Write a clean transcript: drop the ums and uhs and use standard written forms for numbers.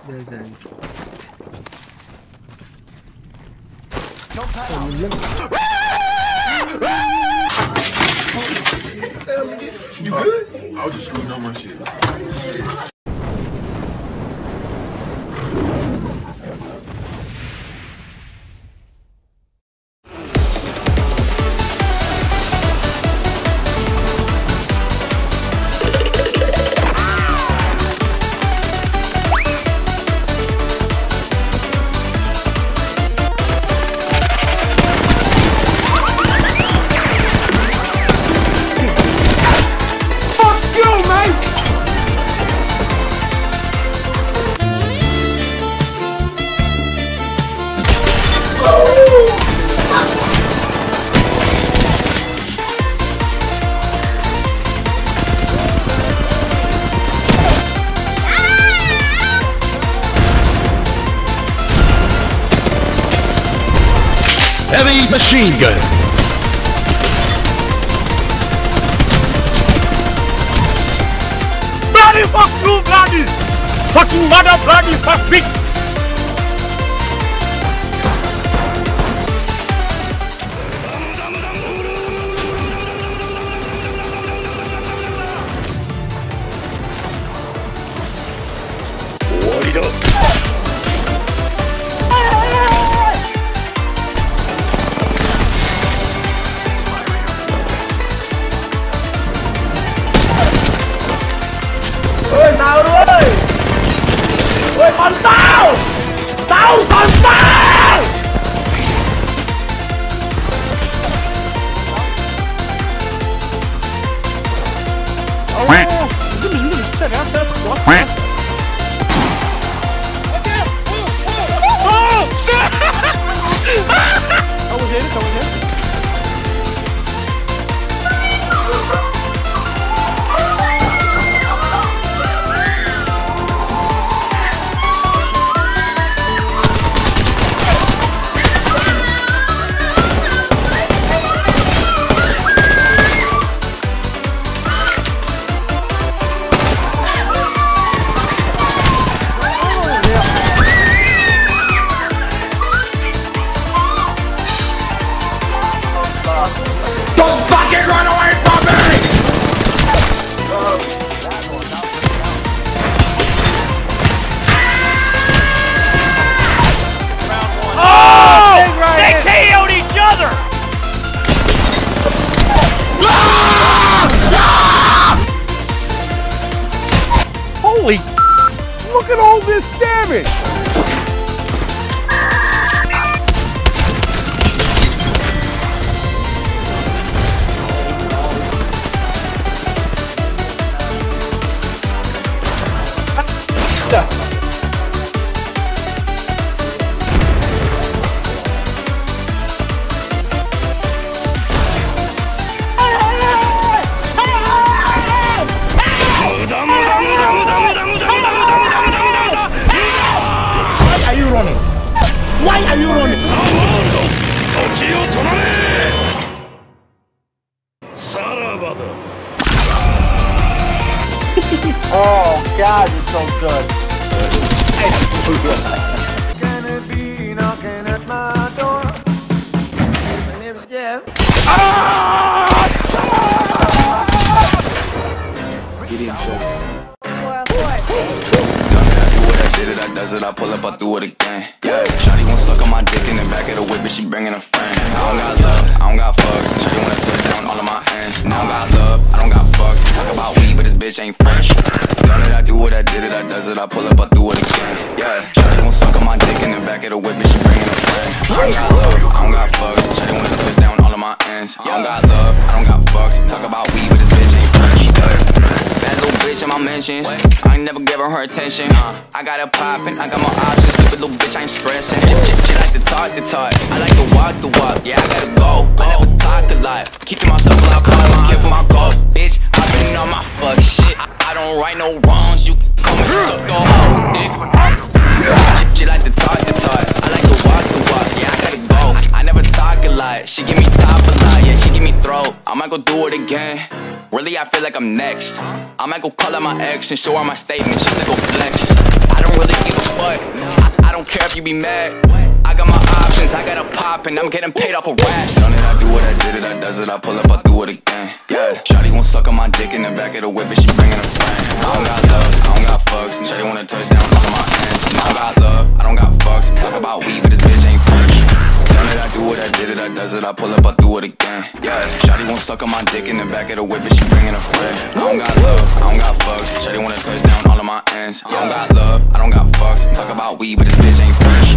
There's an. You good? I was just screwing on my shit. Heavy machine gun. Bloody fuck you, bloody! Fucking mother, bloody fuck bitch! Con tao! Tao còn tao! Don't fucking run away from me! Oh! They KO'd each other! Holy! Look at all this damage! Why are you running? Oh God, it's so good. Gonna be knocking at my door. My name's Jeff. Get in, I does it, I pull up, I do it again. Yeah, shawty gon' suck on my dick in the back of the whip, but she bringing a friend. I don't got love, I don't got fucks. Shawty wanna put down all of my hands. I don't got love, I don't got fucks. Talk about weed, but this bitch ain't fresh. Done it, I do it, I did it, I does it, I pull up, I do it again. Yeah, shawty gon' suck on my dick in the back of the whip, but she bringing a friend. I don't got love, I don't got fucks. Shawty wanna push down all of my ends. I don't got love, I don't got fucks. Talk about weed, but this bitch ain't fresh. Bad little bitch in my mentions. I ain't never giving her attention. I got it poppin', I got my options. Stupid little bitch, I ain't stressing. She like to talk the talk, I like to walk the walk. Yeah, I gotta go. I never talk a lot. Keeping myself alive, I don't care for my goals. Bitch, I've been on my fuck shit. I don't right no wrongs. You can come and suck your whole dick. She like to talk the talk, I like to walk the walk. Yeah, I gotta go. I never talk a lot. She give me top a lot. Yeah, she give me throat. I might go do it again. Really, I feel like I'm next. I might go call out my ex and show her my statement. She's gonna go flex. I don't really give a fuck. you be mad. I got my options, I got a pop, and I'm getting paid off of raps. Done it, I do it, I did it, I does it, I pull up, I do it again. Yeah, shawty won't suck on my dick in the back of the whip, but she bringing a friend. I don't got love, I don't got fucks. Shawty wanna touch down all of my hands. I don't got love, I don't got fucks. Talk about weed, but this bitch ain't French. Done it, I do it, I did it, I does it, I pull up, I do it again. Yeah, shawty won't suck on my dick in the back of the whip, but she bringing a friend. I don't got love, I don't got fucks. Shawty wanna touch down all of my ends. I don't got love, I don't got fucks. Talk about weed, but this bitch ain't French.